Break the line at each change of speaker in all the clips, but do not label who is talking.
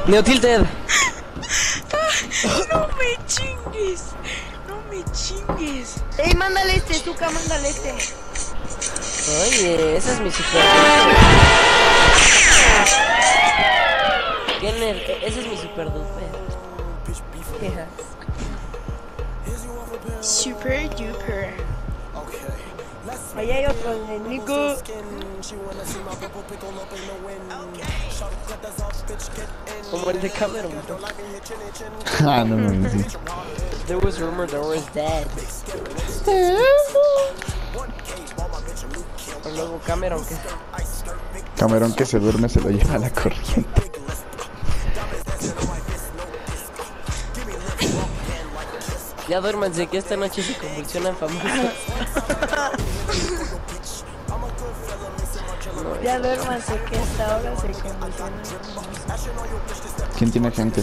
Neo Tilted.
No me chingues. No me chingues.
Ey, mándale este, Zuka, mándale este.
Oye, ese es mi super. Kenner, ese es mi super duper.
Super duper.
Allá hay otro de Nico.
Como el de Cameron.
Ah, no mames, sí.
There was rumor that was dead. Pero luego Cameron que...
Cameron que se duerme se lo lleva a la corriente.
Ya duérmanse que esta noche se convulsionan famosos.
Ya duérmase que esta hora se convulsiona.
¿Quién tiene gente?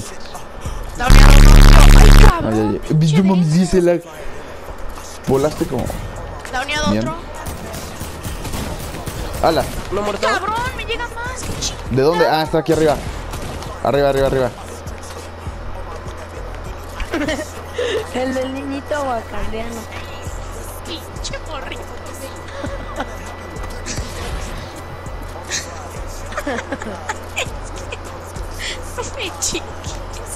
Dauneado
Ay, ay, ay. Yo mami, dice la... Volaste como...
Dauneado
Bien.
otro.
¡Hala!
¿No muerto?
Cabrón, me llega más. Que chingada.
¿De dónde? Ah, está aquí arriba. Arriba, arriba, arriba.
El del niñito wakandiano.
Pinche morrito. No me chingues.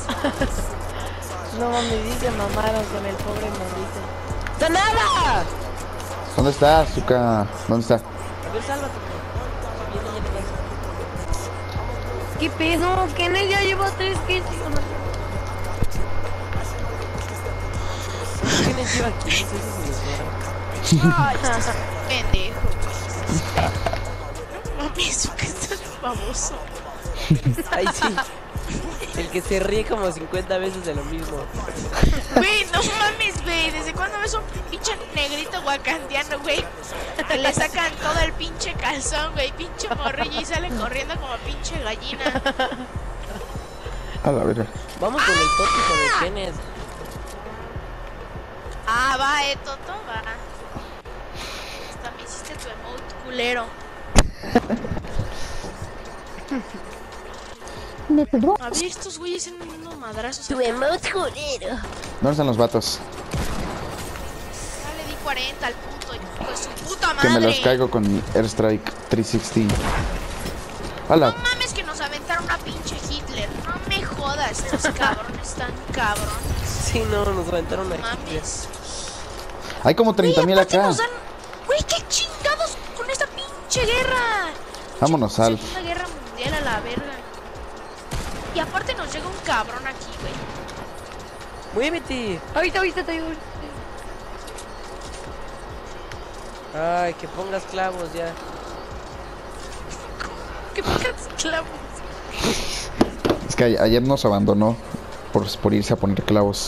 No mames, dice mamaron con el pobre morrito.
¡Sanada!
¿Dónde está, Zuka? ¿Dónde está?
A ver, sálvate.
¿Qué pedo? ¿Quién ya lleva 3 kills?
¿Quién lleva aquí? Ese es mi suerte.
Ay, estás pendejo. No mames, que estás baboso.
Ay, sí. El que se ríe como 50 veces de lo mismo.
Güey, no mames, güey. ¿Desde cuándo ves un pinche negrito wakandiano, güey? Que le sacan todo el pinche calzón, güey. Pinche morrillo y sale corriendo como pinche gallina.
A la verga.
Vamos con el tópico de Kenneth.
Ah, va, Toto, va. Hasta me hiciste tu emote culero. A ver, estos güeyes en unos madrazos.
Tu emote culero.
¿Dónde están los vatos?
Ya le di 40 al puto, hijo de su puta madre.
Que me los caigo con mi Airstrike 316. ¡Hala!
No mames que nos aventaron una pinche Hitler. No me jodas, estos cabrones tan cabrones.
Sí, no, nos aventaron
No
aquí.
mames.
Hay como 30,000
aparte
acá.
nos dan... Güey, qué chingados con esta pinche guerra.
Vámonos, Alf.
Segunda guerra mundial a la verga. Y aparte nos llega un cabrón aquí, güey.
¡Muévete!
Ahorita te digo.
Ay, que pongas clavos ya.
Que pongas clavos.
Es que ayer nos abandonó por irse a poner clavos.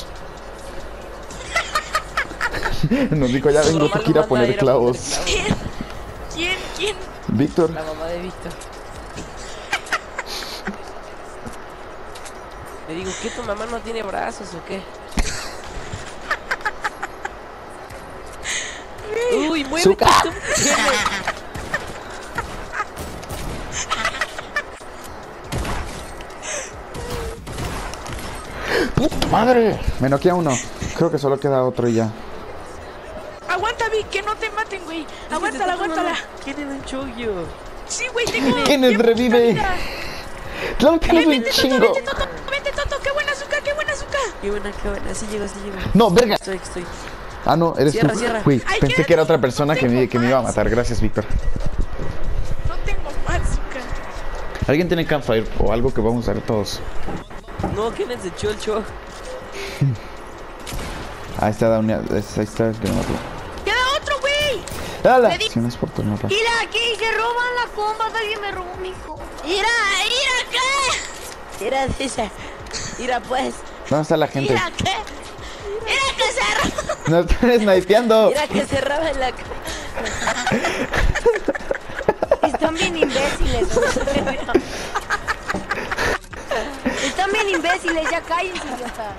Nos dijo, ya vengo, tengo que ir a poner clavos.
¿Quién?
Víctor.
La mamá de Víctor. Le digo, ¿qué tu mamá no tiene brazos o qué? Uy, muévete.
Zuka.
Tú.
¡Puta madre! Me noquea uno. Creo que solo queda otro y ya.
Aguanta, Vic, que no te maten, güey. Aguántala.
Tiene un chollo.
Sí, güey, tengo...
Kenneth
tengo
revive.
mucha vida.
Claro que es un
Vente,
chingo.
vente, Toto, qué buena azúcar.
Qué buena, sí llego.
No, verga.
Estoy.
Ah, no, eres
Cierra,
tú.
cierra.
Uy,
Ay,
pensé
quédate,
que era otra persona
no
que me
tengo
iba a
más.
matar. Gracias, Víctor.
No tengo más azúcar.
¿Alguien tiene campfire o algo que vamos a usar todos?
No, Kenneth se echó el show.
Ahí está, ahí está el que me mató.
¡Queda otro, güey!
¡Hala!
Le di-
Si no es por tu mapa.
Mira, aquí se roban las bombas. Alguien me robó mi hijo.
¡Mira acá!
Mira, dice. Mira, pues.
¿Dónde está la gente?
¡Mira que se roba!
No están snipeando.
Mira que cerraba en la cara.
Están bien imbéciles. Están bien imbéciles, ya cállense, idiotas.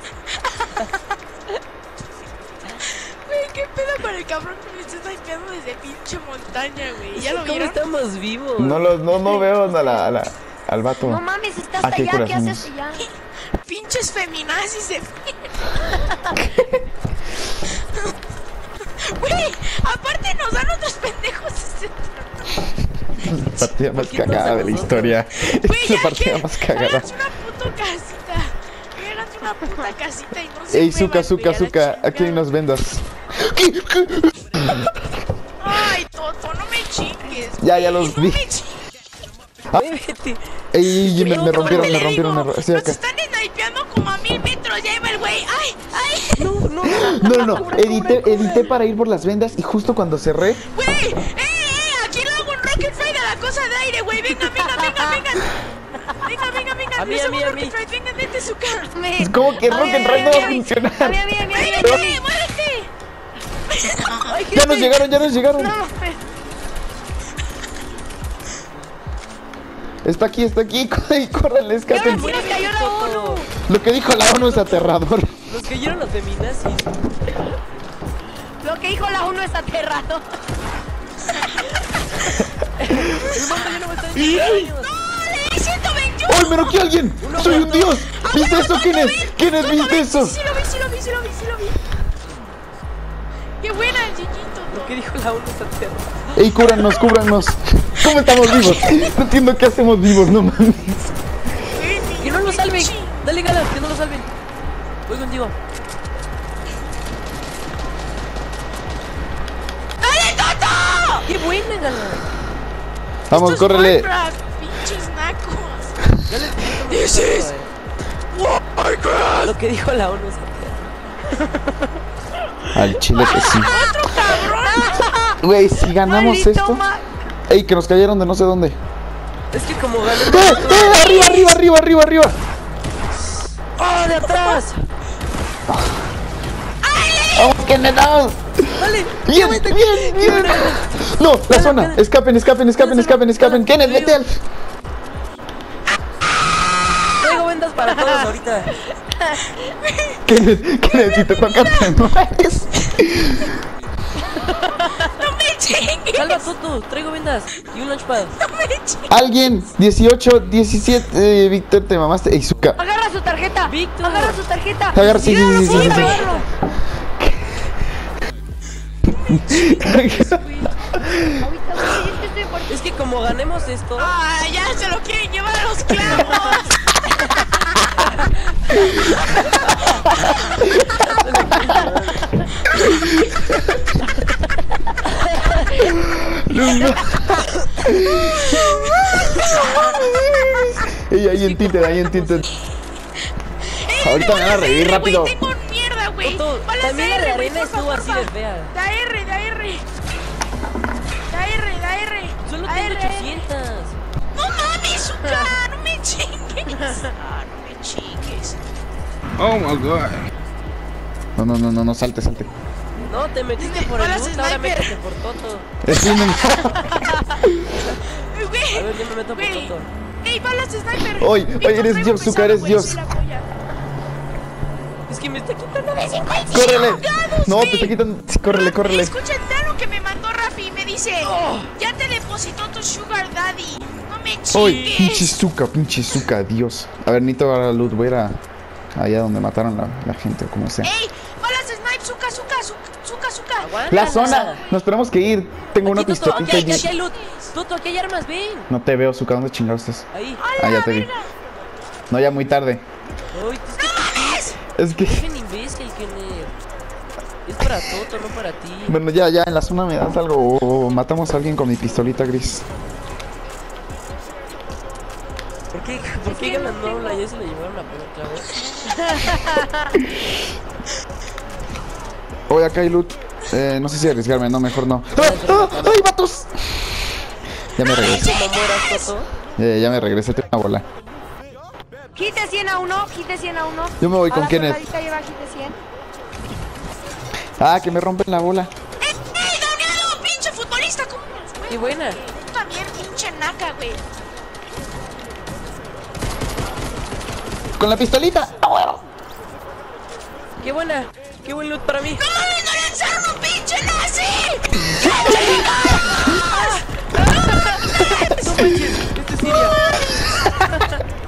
Güey, ¿qué pedo con el cabrón que me está snipeando desde pinche montaña, güey? ¿Ya lo
¿Cómo
vieron?
estamos vivos?
No veo a la... al vato.
No mames, estás
¿A qué
allá, ¿qué
corazones?
haces allá?
Pinches feminazis de Güey, aparte nos dan otros pendejos.
La partida más
¿Por qué
cagada de la
nosotros?
historia.
Güey,
Es la
ya
partida
que
más cagada.
háganse una puta casita. Háganse una puta casita y no se
Ey,
muevan,
Zuka, Zuka,
güey, a la
Zuka, aquí hay
chingada.
unas vendas.
Ay, Toto, no me chingues.
Ya
güey,
los
no
vi.
me chingues.
Vete.
Ey, me
Te
rompieron,
le
me
digo,
rompieron. Estoy
nos
acá.
están snipeando como a 1000 metros. Ya iba el güey. Ay, ay.
No, edité para ir por las vendas y justo cuando cerré.
Güey, aquí le hago un rocket fire a la cosa de aire, güey. Venga. Venga.
A mí,
Le hago un
a mí.
rocket fire. Venga, vete su cara.
Es como que Rocket Ride no va a funcionar.
Muévete.
Ya nos llegaron.
No, pues,
Está aquí. Córranle, escapen.
sí nos cayó la ONU.
Lo que dijo la ONU es aterrador.
Nos cayeron los feminazis.
Lo que dijo la ONU es aterrado.
El mundo ya no me está diciendo años.
¡Le 121!
¡Ay, me noqueó alguien! ¡Soy un dios! ¿Viste eso? ¿Quién es? ¿Viste eso?
Sí lo vi. ¡Qué buena, chiquito!
Lo que dijo la ONU es aterrador.
¡Ey, cúbranos! ¿Cómo estamos vivos? No entiendo qué hacemos vivos, no mames.
Que no lo salven. Dale ganas, que no lo salven. Voy contigo.
¡Dale, Toto!
¡Qué buena, Gala!
Vamos,
Esto es
córrele.
Warcraft, pinches nacos.
Ya les
This is Warcraft.
Lo que dijo la ONU es aterrador.
Al chile que sí.
¡Otro cabrón!
Güey, si ganamos
Maldito
esto.
ma-
Ey, que nos cayeron de no sé dónde.
Es que como gané.
¡Arriba!
¡Oh, de atrás!
¡Vamos, que me das!
¡Dale!
¡Bien! No, la zona. Escapen. Kenneth, vete al.
Traigo vendas para todos ahorita.
Kenneth, si te toca, te mueres.
¡No me chingues!
Salva Toto, traigo vendas y un launchpad.
¡No me chingues!
Alguien, 18, 17, Víctor, te mamaste. Ey, Zuka.
Agarra su tarjeta.
Víctor.
Agarra su tarjeta.
Agarra, sí.
Ahorita, güey, es que estoy por...
Es que como ganemos esto,
¡Ah, ya se lo quieren llevar a los clavos!
Ey, ahí en Tinted. Ahorita me van a revivir rápido.
Güey, tengo mierda, güey.
Toto,
Balas
también
de
la de
R, güey,
arena
porfa,
estuvo así de
porfa.
fea.
Da R.
Solo
Da
tengo
R.
800.
¡No mames, Zuka! ¡No me chingues! ¡Ah, no me chingues!
Oh my god.
No, salte.
No, te metiste por el
Balas
loot, ahora
sniper.
métete por Toto.
Güey,
A ver, yo me meto por
güey.
Toto.
¡Ey, balas de sniper!
Oye,
Víctor,
eres
traigo
Dios,
pesado,
Zuka, eres
güey,
Dios.
soy la polla.
Es que me está quitando de 50.
¡Córrele!
¡Chingados,
No,
güey!
te quitan. Sí, córrele.
Escuchen, vean lo que me mandó Rafi y me dice: ya te depositó tu sugar daddy. No me
Oye,
chingues.
pinche Zuka, Dios. A ver, necesito ahora luz. Voy a ir allá donde mataron la gente o como sea.
¡Ey! ¡Balas de snipe! ¡Zuka!
Aguanta.
La zona. Nos tenemos que ir. Tengo una
Aquí, Toto,
pistolita.
aquí hay loot. Toto, aquí hay armas, ven.
No te veo, Zuka. ¿Dónde chingados estás?
Ahí.
Ah, ya te vi. No, ya muy tarde.
Uy, es que
Es que.
dejen imbécil, Kenner. Es para Toto, no para ti.
Bueno, ya, en la zona me das algo. O matamos a alguien con mi pistolita gris.
¿Por qué ganando la ya se le llevaron la polla, claro?
Oye, acá hay loot. No sé si arriesgarme, no, mejor no. ¡Ay, vatos! Ya me regresé.
¿Cómo mueras, Toto?
Ya me regresé, tengo una bola.
Quite 100 a 1.
Yo me voy con
Ahora
Kenneth.
soldadita lleva quite 100.
Ah, que me rompen la bola.
¡Ey, Damiano! ¡Pinche futbolista! ¿Cómo me
¡Qué buena!
Tú también, pinche naca, güey.
Con la pistolita.
¡Qué buena! ¡Qué buen loot para mí!
¡No mames, no lanzaron un pinche nazi!
¡No manches! ¡Este es Siria!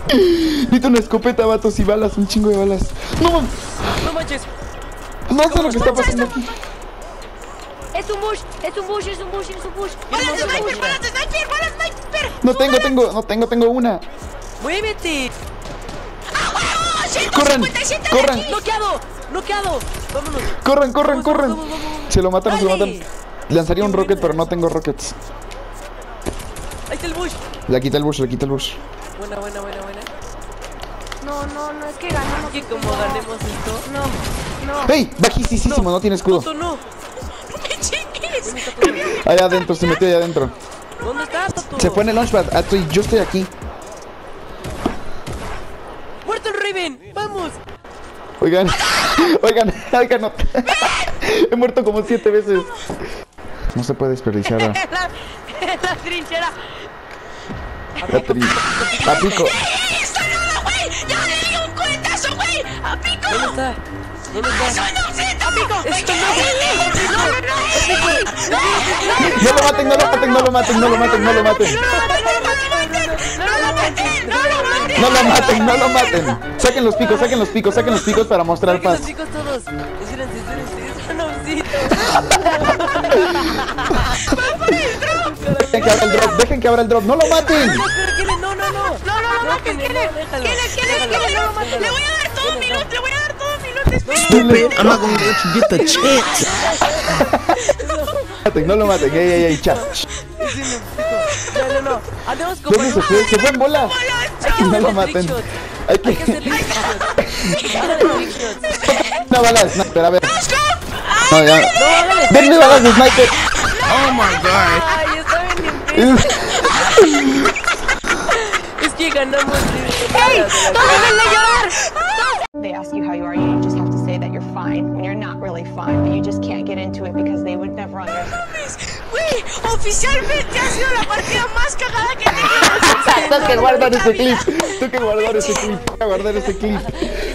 Necesito una escopeta, vatos, y balas, un chingo de balas. No,
No manches.
no sé lo que está pasando aquí.
Es un bush, es un bush, es un bush, es un bush.
¡Balas de sniper, balas de sniper, balas de sniper!
No tengo una.
¡Muévete!
¡Ah,
Corran,
157
corran.
de aquí!
¡Noqueado! ¡Noqueado! ¡Vámonos!
Corran.
Vamos.
Se lo mataron,
Dale.
Lanzaría un rocket, pero no tengo rockets.
Ahí está el bush.
Le quité el bush.
Buena.
No, es que ganamos.
Y como ganemos esto.
No.
¡Hey! Bajísimo, no tiene escudo.
Toto, no.
¡No me chingues!
¿Dónde está Toto?
Allá adentro, se metió allá adentro.
¿Dónde está Toto?
Se fue en el launchpad. Yo estoy aquí.
¡Muerto el Raven! ¡Vamos!
Oigan. No. He muerto como 7 veces. No se puede desperdiciar
La trinchera.
a pico.
¡Esto no, güey! ¡Ya le di un cuentazo, güey! ¡A pico!
¿Dónde está?
¡Eso no se ¡A pico!
Esto
No lo maten. No lo maten. Saquen los picos para mostrar
Saquen los
paz.
chicos todos. Espérense. Es un osito.
Dejen que abra el drop. No lo maten.
No.
¡No lo mates! ¿Quién es? ¡Le voy a dar todo un minuto!
Stupid, I'm not gonna let you get the chance.
No lo maten. Ey, chat.
No. Andemos con
¿Dónde se fue? Se fue en bola. No lo maten. Hay
Hay que hacer
que...
trick shots.
Una bala de sniper, a ver. No, ya.
No, hágale.
Denme balas de sniper.
Oh my god.
Ay, está bien intenso. Es que ganamos.
They ask you how you are, you just have to say that you're fine when you're not really fine, but you just can't get into it because they would never understand.
Güey, oficialmente ha sido la partida más cagada que he tenido.
Tengo que guardar ese clip. Voy a guardar ese clip.